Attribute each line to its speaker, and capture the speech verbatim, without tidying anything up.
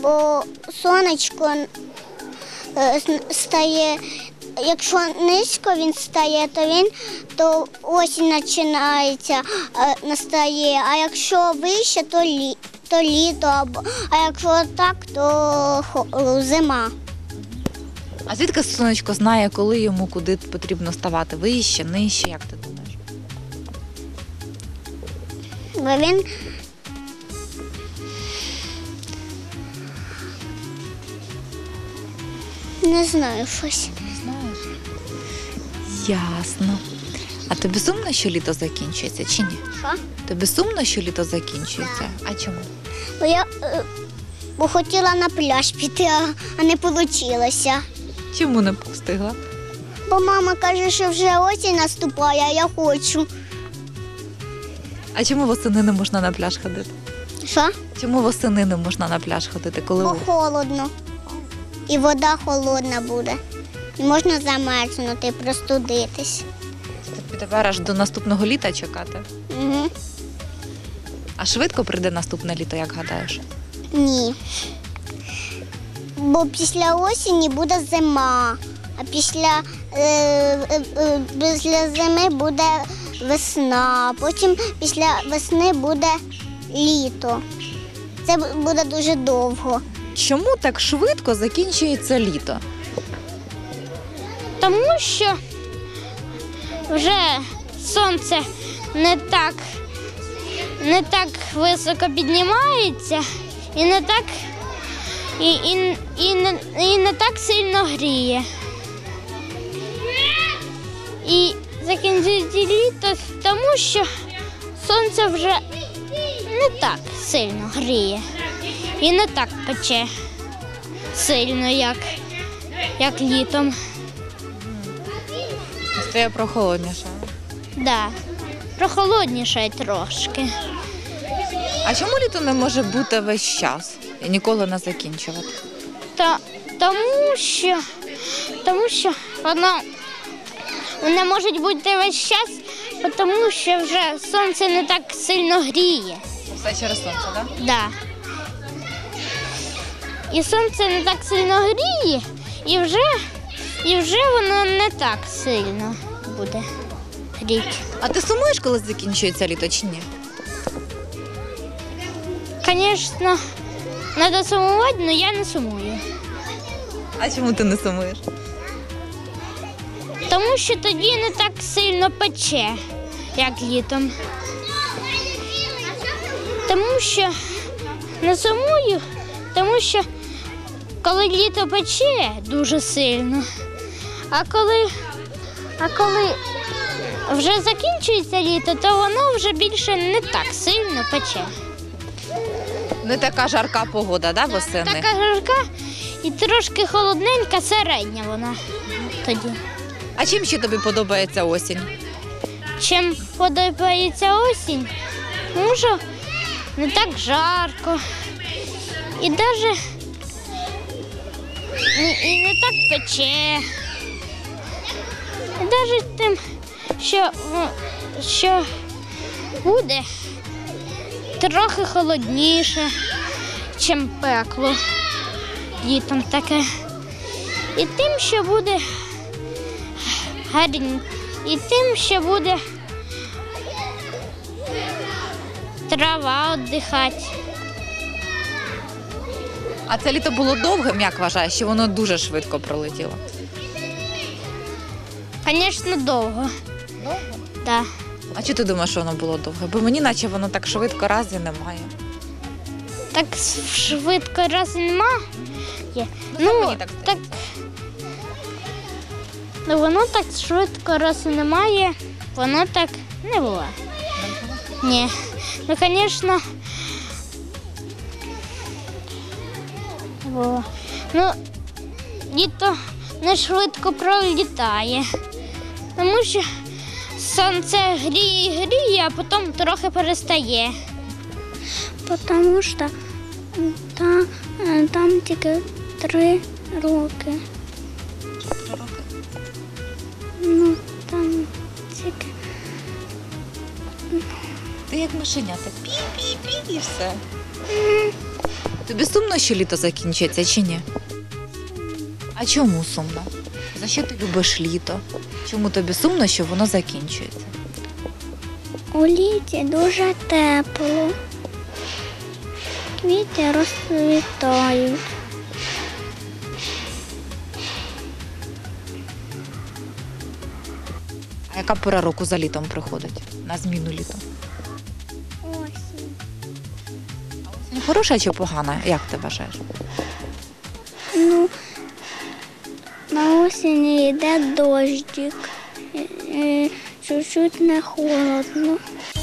Speaker 1: бо сонечко е, стає, якщо низько він стає, то він то осінь починається, е, настає, а якщо вище, то лі, то літо, або- а якщо так, то хо- зима.
Speaker 2: А звідки сонечко знає, коли йому куди потрібно ставати? Вище, нижче, як ти думаєш?
Speaker 1: Бо він не знаю щось.
Speaker 2: Не знаєш? Ясно. А тобі сумно, що літо закінчується, чи ні?
Speaker 1: Що?
Speaker 2: Тобі сумно, що літо закінчується? А чому?
Speaker 1: Бо я е, бо хотіла на пляж піти, а, а не вийшло.
Speaker 2: Чому не встигла?
Speaker 1: Бо мама каже, що вже осінь наступає, а я хочу.
Speaker 2: А чому восени не можна на пляж ходити?
Speaker 1: Що?
Speaker 2: Чому восени не можна на пляж ходити, коли
Speaker 1: Бо холодно. І вода холодна буде. І можна замерзнути, простудитись.
Speaker 2: тобі тепер аж до наступного літа чекати?
Speaker 1: Угу.
Speaker 2: А швидко прийде наступне літо, як гадаєш?
Speaker 1: Ні. Бо після осені буде зима, а після, е, е, е, після зими буде весна, потім після весни буде літо. Це буде дуже довго.
Speaker 2: Чому так швидко закінчується літо?
Speaker 3: Тому що вже сонце не так, не так високо піднімається і не так, і, і, і, не, і не так сильно гріє. І закінчується літо, тому що сонце вже не так сильно гріє і не так пече сильно, як, як літом.
Speaker 2: Стає прохолодніше.
Speaker 3: Да, прохолодніше трошки.
Speaker 2: А чому літо не може бути весь час і ніколи не закінчувати?
Speaker 3: Та, тому що, тому що воно не може бути весь час, тому що вже сонце не так сильно гріє.
Speaker 2: Все через сонце, так?
Speaker 3: Да. І сонце не так сильно гріє, і вже, і вже воно не так сильно буде гріти.
Speaker 2: А ти сумуєш, коли закінчується літо, чи ні?
Speaker 3: Звісно, треба сумувати, але я не сумую.
Speaker 2: А чому ти не сумуєш?
Speaker 3: Тому що тоді не так сильно пече, як літом. Тому що не сумую, тому що коли літо пече дуже сильно, а коли, а коли вже закінчується літо, то воно вже більше не так сильно пече.
Speaker 2: Не така жарка погода, да, восени?
Speaker 3: Така жарка і трошки холодненька, середня вона тоді.
Speaker 2: А чим ще тобі подобається осінь?
Speaker 3: Чим подобається осінь, тому що не так жарко і навіть і не так пече. І навіть тим, що, ну, що буде трохи холодніше, чим пекло літом таке. І тим, що буде гарні, і тим, що буде трава віддихати.
Speaker 2: А це літо було довгим, як вважаєш, що воно дуже швидко пролетіло?
Speaker 3: Звісно, довго.
Speaker 2: Довго?
Speaker 3: Да.
Speaker 2: А чи ти думаєш, що воно було довго? Бо мені наче воно так швидко раз і немає.
Speaker 3: Так швидко раз і нема. Є.
Speaker 2: Ну, мені так
Speaker 3: так, ну, воно так швидко раз і немає, воно так не було. Ні. Ну, звісно, було. Ну, літо не швидко пролітає, тому що сонце гріє і гріє, а потім трохи перестає.
Speaker 1: Тому що та, там тільки три роки.
Speaker 2: Три роки?
Speaker 1: Ну, там тільки.
Speaker 2: Ти як мишенята. Пі-пі-пі і все. Тобі сумно, що літо закінчується чи ні? А чому сумно? За що ти любиш літо? Чому тобі сумно, що воно закінчується?
Speaker 1: У літі дуже тепло. Квіти розцвітають.
Speaker 2: А яка пора року за літом приходить? На зміну літу?
Speaker 1: Осінь.
Speaker 2: Осінь хороша чи погана? Як ти вважаєш?
Speaker 1: Ну, на осені йде дощик. Е, Чуть-чуть не холодно.